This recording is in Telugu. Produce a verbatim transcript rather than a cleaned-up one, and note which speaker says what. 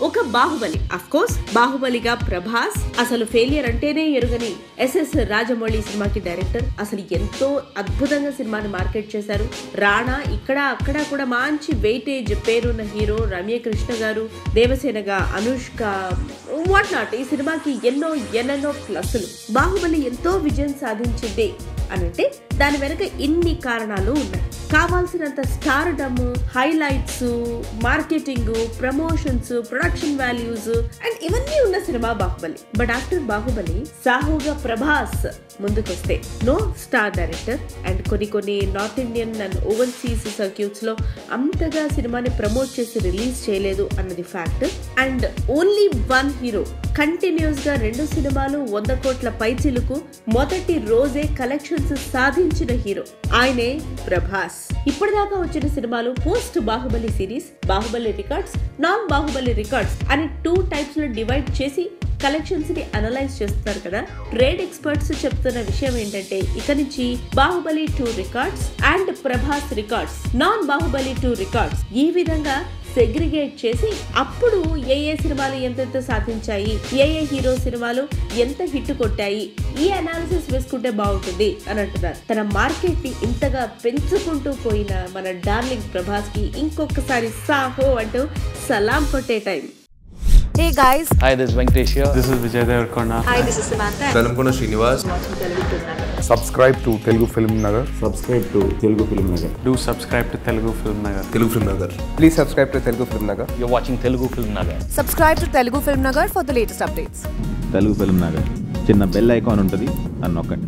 Speaker 1: ఒక బాహుబలి. అఫ్ కోర్స్ బాహుబలిగా ప్రభాస్ అసలు ఫెయిలియర్ అంటేనే ఎరుగని ఎస్ఎస్ రాజమౌళి సినిమాకి డైరెక్టర్. అసలు ఎంతో అద్భుతంగా సినిమాని మార్కెట్ చేశారు. రాణా ఇక్కడ అక్కడ కూడా మంచి వెయిటేజ్ పేరున్న హీరో. రమ్యకృష్ణ గారు, దేవసేనగా అనుష్క, వాట్ నాట్. ఈ సినిమాకి ఎన్నో ఎన్నెన్నో ప్లస్లు. బాహుబలి ఎంతో విజయం సాధించింది అనంటే దాని వెనక ఇన్ని కారణాలు ఉన్నాయి. కావాల్సినంత stardom, highlights, marketing, promotions, production values and ఇవన్నీ ఉన్న సినిమా బాహుబలి. బట్ ఆఫ్టర్ బాహుబలి సాహుగా ప్రభాస్ ముందుకొస్తే నో స్టార్ డైరెక్టర్ అండ్ కొన్ని కొన్ని north Indian and overseas circuits లో అంతగా సినిమాని ప్రమోట్ చేసి రిలీజ్ చేయలేదు అన్నది fact. And only one hero continuous గా రెండు సినిమాలు వంద కోట్ల పైచిలుకు మొదటి రోజే కలెక్షన్స్ సాధించిన హీరో ఆయనే ప్రభాస్. ఇప్పటిదాకా వచ్చిన సినిమాలు post Baahubali series, Baahubali records, non Baahubali records అని టూ టైప్స్ లో డివైడ్ చేసి కలెక్షన్స్ ని అనలైజ్ చేస్తున్నారు కదా. ట్రేడ్ ఎక్స్పర్ట్స్ చెప్తున్న విషయం ఏంటంటే ఇక నుంచి Baahubali two records and Prabhas records, non Baahubali two records ఈ విధంగా సెగ్రిగేట్ చేసి అప్పుడు ఏ ఏ సినిమాలు ఎంతెంత సాధించాయి, ఏ ఏ హీరో సినిమాలు ఎంత హిట్ కొట్టాయి, ఈ అనాలిసిస్ వేసుకుంటే బాగుంటుంది అని అంటున్నారు. తన మార్కెట్ ని ఇంతగా పెంచుకుంటూ పోయిన మన డార్లింగ్ ప్రభాస్ కి ఇంకొకసారి సాహో అంటూ సలాం కొట్టే time.
Speaker 2: Hey guys.
Speaker 3: Hi, this is Venkatesh here.
Speaker 4: This is Vijay Devarkonda.
Speaker 2: Hi, this is Samantha.
Speaker 5: Dalamkona Srinivas.
Speaker 6: Subscribe to Telugu Film Nagar.
Speaker 7: Subscribe to Telugu Film Nagar.
Speaker 4: Do subscribe to Telugu Film Nagar.
Speaker 5: Telugu Film Nagar.
Speaker 6: Please subscribe to Telugu Film Nagar.
Speaker 3: You're watching Telugu Film Nagar.
Speaker 2: Subscribe to Telugu Film Nagar for the latest updates.
Speaker 7: Telugu Film Nagar. చిన్న బెల్ ఐకాన్ ఉంటుంది అని నొక్కండి.